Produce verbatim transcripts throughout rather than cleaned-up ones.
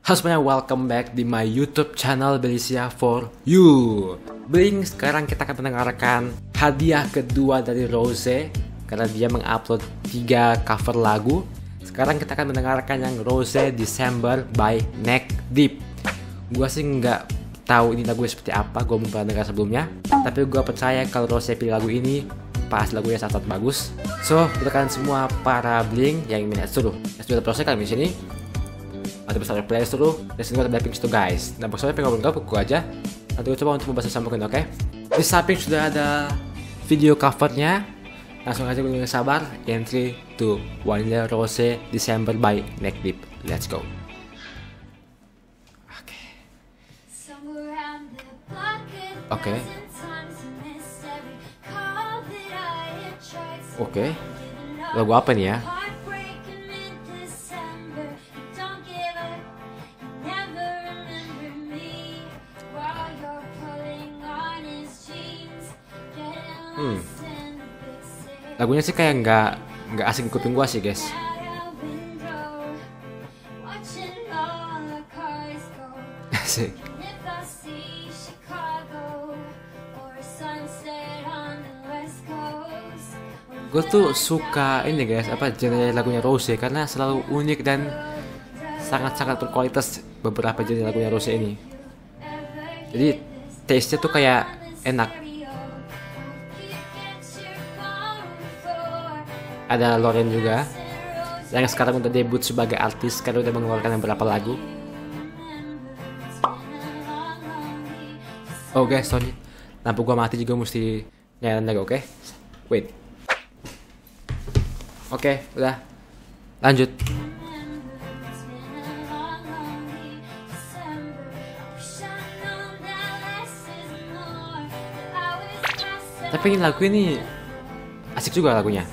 Halo semuanya, welcome back di my YouTube channel Belisia for You. Bling, sekarang kita akan mendengarkan hadiah kedua dari Rose karena dia mengupload tiga cover lagu. Sekarang kita akan mendengarkan yang Rose December by Neck Deep. Gua sih nggak tahu ini lagunya seperti apa, gue belum pernah dengar sebelumnya. Tapi gue percaya kalau Rose pilih lagu ini pas lagunya sangat bagus. So, untuk kalian semua para Bling yang ingin suruh, sudah proses kalian di sini. Ada besar playlist dulu, dan sini ada Blackpink itu guys. Nah, maksudnya pengen ngobrol buku aja. Nanti gue coba untuk membahas sambungin, oke? Okay? Di samping sudah ada video covernya. Langsung aja gue nggak sabar. In three, two, one, Rose December by Neck Deep. Let's go. Oke. Oke. Oke. Lagu apa nih ya? Hmm. Lagunya sih kayak nggak nggak asing kuping gua sih guys. Asik. Gue tuh suka ini guys, apa genre lagunya Rose karena selalu unik dan sangat-sangat berkualitas beberapa genre lagunya Rose ini. Jadi taste-nya tuh kayak enak. Ada Lauren juga yang sekarang udah debut sebagai artis karena udah mengeluarkan beberapa lagu. Oh guys, sorry, lampu gua mati juga, mesti nyalain lagi, oke? Okay? Wait. Oke, okay, udah. Lanjut. Tapi ini lagu ini asik juga lagunya.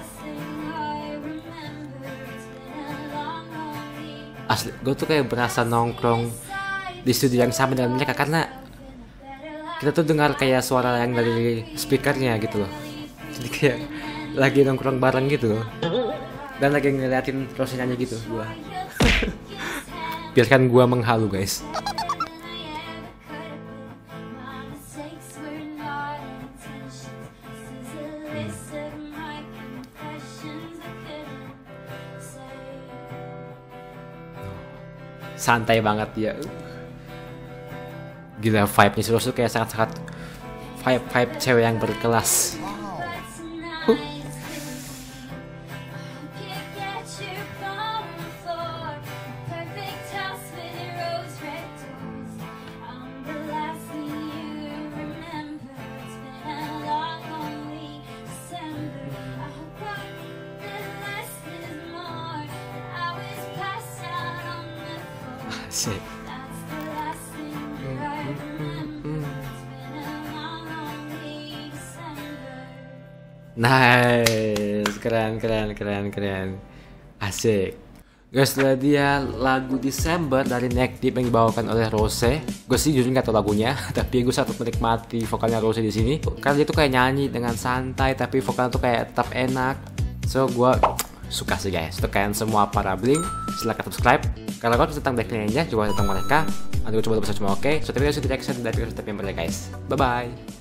Asli, gue tuh kayak berasa nongkrong di studio yang sama dengan mereka karena kita tuh dengar kayak suara yang dari speakernya gitu loh. Jadi kayak lagi nongkrong bareng gitu loh. Dan lagi ngeliatin Rose nyanyi gitu gua. Biarkan gua menghalu guys. Santai banget dia. Gila, vibe-nya Rose tuh kayak sangat-sangat vibe-vibe cewek yang berkelas. Huh. Asik. Nice, keren keren keren keren, asik. Guys, setelah dia lagu December dari Neck Deep yang dibawakan oleh Rose, gue sih jujur nggak tahu lagunya, tapi gue sangat menikmati vokalnya Rose di sini. Karena dia tuh kayak nyanyi dengan santai, tapi vokalnya tuh kayak tetap enak. So gue suka sih guys. Untuk kalian semua para Bling, silahkan subscribe. Kalau kau tentang Blackpink aja, coba tentang mereka. Nanti gue coba bahas cuma oke. So, terima kasih sudah reaction dan video yang guys. Bye bye.